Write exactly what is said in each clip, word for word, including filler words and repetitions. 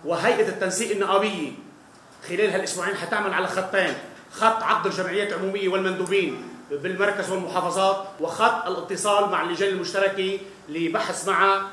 وهيئة التنسيق النقابية خلال هالاسبوعين حتعمل على خطين: خط عقد الجمعيات العمومية والمندوبين بالمركز والمحافظات، وخط الاتصال مع اللجان المشتركة لبحث معها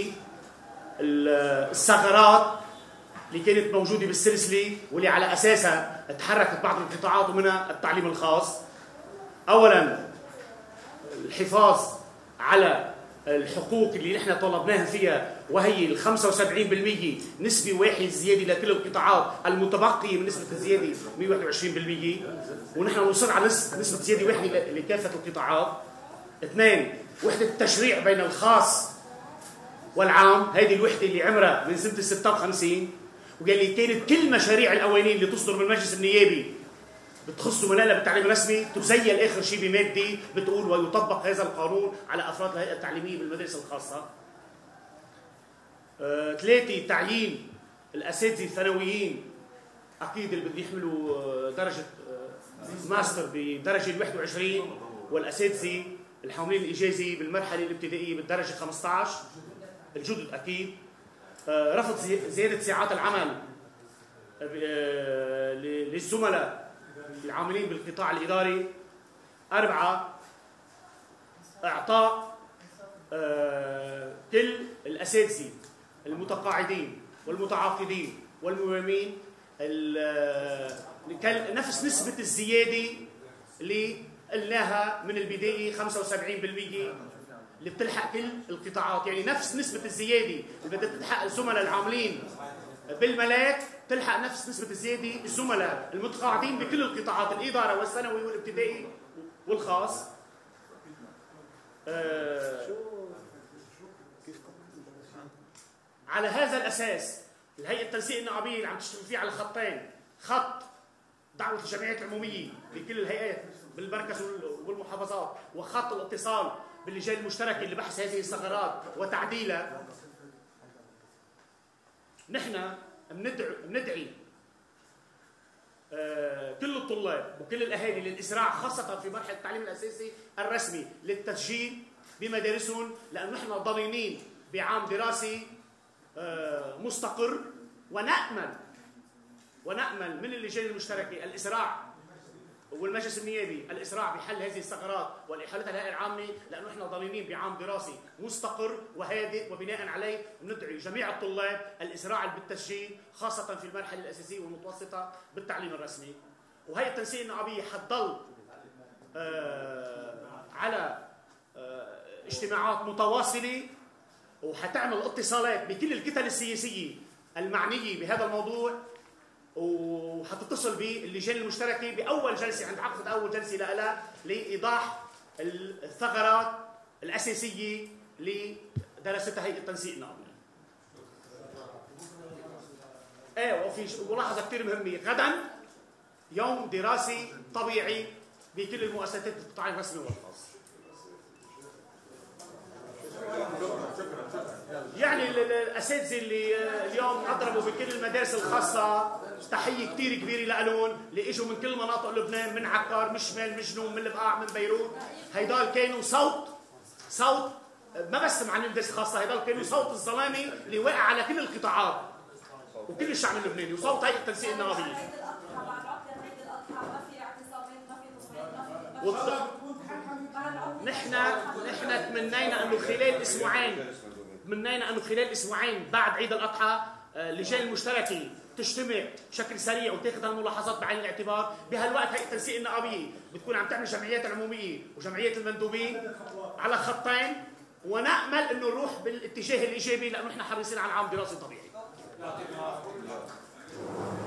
بالثغرات اللي كانت موجودة بالسلسلة واللي على أساسها تحركت بعض القطاعات ومنها التعليم الخاص. أولا الحفاظ على الحقوق اللي نحن طلبناها فيها، وهي ال خمسة وسبعين بالمئة نسبة واحد زيادة لكل القطاعات المتبقية من نسبة الزيادة مئة وواحد وعشرين بالمئة، ونحن نصر على نسبة زيادة واحدة لكافة القطاعات. اثنين، وحدة التشريع بين الخاص والعام، هذه الوحدة اللي عمرها من سنة ستة وخمسين، وقال لي كانت كل مشاريع القوانين اللي تصدر من المجلس النيابي بتخص منالها بالتعليم الرسمي تزيل اخر شيء بماده بتقول ويطبق هذا القانون على افراد الهيئه التعليميه بالمدارس الخاصه. آه، ثلاثه، تعيين الاساتذه الثانويين اكيد اللي بده يحملوا درجه آه ماستر بدرجه ال واحد وعشرين، والاساتذه الحاملين الاجازه بالمرحله الابتدائيه بالدرجه خمسة عشر الجدد اكيد. آه، رفض زياده ساعات العمل آه للزملاء العاملين بالقطاع الإداري. أربعة، إعطاء آه كل الأساتذة المتقاعدين والمتعاقدين والموامين نفس نسبة الزيادة اللي قلناها من البداية خمسة وسبعين بالمئة اللي بتلحق كل القطاعات، يعني نفس نسبة الزيادة اللي بدها تلحق الزملاء العاملين بالملاك تلحق نفس نسبة الزيادة الزملاء المتقاعدين بكل القطاعات، الإدارة والثانوي والابتدائي والخاص. آه على هذا الأساس الهيئة التنسيق النقابية اللي عم تشتغل فيه على خطين: خط دعوة الجمعيات العمومية بكل الهيئات بالمركز والمحافظات، وخط الاتصال باللجان المشتركة لبحث هذه الثغرات وتعديلها. نحن بندعي بندعي آه كل الطلاب وكل الاهالي للاسراع خاصه في مرحله التعليم الاساسي الرسمي للتسجيل بمدارسهم، لانه نحن ضامنين بعام دراسي آه مستقر، ونامل ونامل من اللجان المشتركه الاسراع والمجلس النيابي الاسراع بحل هذه الثغرات والاحالتها للهيئه العامه، لانه احنا ضامنين بعام دراسي مستقر وهادئ، وبناء عليه ندعي جميع الطلاب الاسراع بالتسجيل خاصه في المرحله الاساسيه والمتوسطه بالتعليم الرسمي. وهيئه التنسيق النقابيه حتضل آه على آه اجتماعات متواصله، وحتعمل اتصالات بكل الكتل السياسيه المعنيه بهذا الموضوع، وحتتصل باللجان المشتركه باول جلسه عند عقد اول جلسه لها لايضاح الثغرات الاساسيه لدراستها هيئه التنسيق النقابي. ايه، وفي ملاحظه كثير مهمه: غدا يوم دراسي طبيعي بكل المؤسسات القطاع الرسمي والخاص. يعني الاساتذه اللي اليوم اضربوا بكل المدارس الخاصه تحيه كثير كبيره لهم، اللي اجوا من كل مناطق لبنان، من عكار، من شمال، من جنوب، من البقاع، من بيروت. هيدول كانوا صوت صوت ما بس مع المدارس الخاصه، هيدول كانوا صوت الظلامه اللي واقع على كل القطاعات وكل الشعب اللبناني، وصوت هيئه التنسيق النقابيه. نحن نحن تمنينا انه خلال اسبوعين تمنينا انه خلال اسبوعين بعد عيد الاضحى اللجان المشتركه تجتمع بشكل سريع وتاخذ هالملاحظات بعين الاعتبار. بهالوقت هيئه التنسيق النقابيه بتكون عم تعمل جمعيات العموميه وجمعيات المندوبين على خطين، ونامل انه نروح بالاتجاه الايجابي، لانه نحن حريصين على عام دراسي طبيعي.